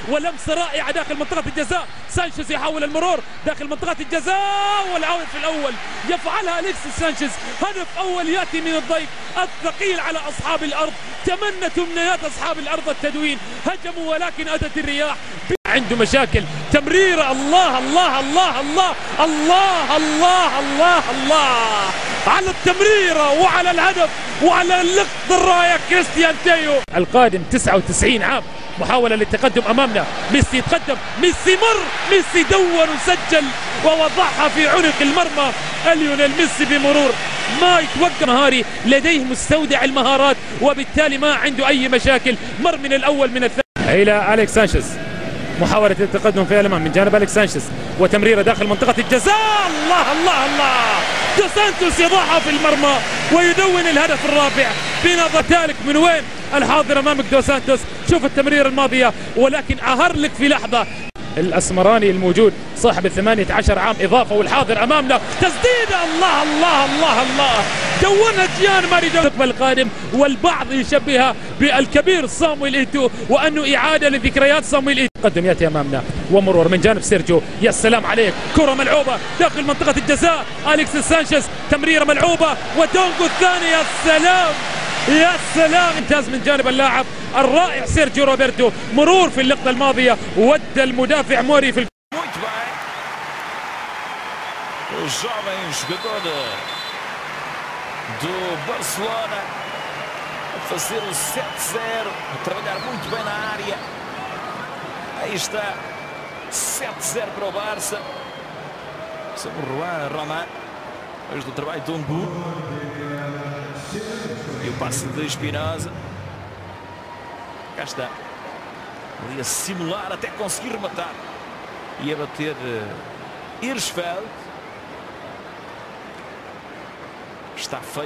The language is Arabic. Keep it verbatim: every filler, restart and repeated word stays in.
ولمسه رائعه داخل منطقه الجزاء. سانشيز يحاول المرور داخل منطقه الجزاء والعود في الاول يفعلها أليكسيس سانشيز. هدف اول ياتي من الضيف الثقيل على اصحاب الارض. تمنت امنيات اصحاب الارض التدوين، هجموا ولكن اتت الرياح. عنده مشاكل. تمريره الله الله الله الله الله الله الله الله على التمريره وعلى الهدف وعلى لقط الرايه كريستيان تيو. القادم تسعة وتسعين عام، محاوله للتقدم امامنا. ميسي يتقدم، ميسي مر، ميسي دور وسجل ووضعها في عنق المرمى. ليونيل ميسي بمرور ما يتوقف مهاري، لديه مستودع المهارات وبالتالي ما عنده اي مشاكل. مر من الاول من الثاني الى أليكس سانشيز. محاولة التقدم في الأمام من جانب أليكس سانشيز وتمريرة داخل منطقة الجزاء. الله الله الله دو سانتوس يضعها في المرمى ويدون الهدف الرابع بنظر ذلك. من وين الحاضر أمامك دو سانتوس؟ شوف التمريرة الماضية ولكن أهر لك في لحظة. الأسمراني الموجود صاحب الثمانية عشر عام إضافة والحاضر أمامنا. تسديدة الله الله الله الله دونها جيان ماريدو. المستقبل القادم والبعض يشبهها بالكبير صامويل إيتو وأنه إعادة لذكريات صامويل إيتو. قدم يأتي أمامنا ومرور من جانب سيرجيو. يا سلام عليك، كرة ملعوبة داخل منطقة الجزاء. أليكسيس سانشيز تمريرة ملعوبة ودونجو الثاني. يا سلام يا سلام، امتاز من جانب اللاعب الرائع سيرجيو روبرتو. مرور في اللقطة الماضية ودى المدافع موري في Muito bem. O jovem jogador do Barcelona a fazer o sete zero, a trabalhar muito bem na área. Aí está, sete zero para o Barça. Sobre o Juan Román, depois do trabalho de Dongu. E o passe de Espinosa. Cá está. Ali a simular até conseguir rematar. E a bater uh, Hirschfeld. Está feito.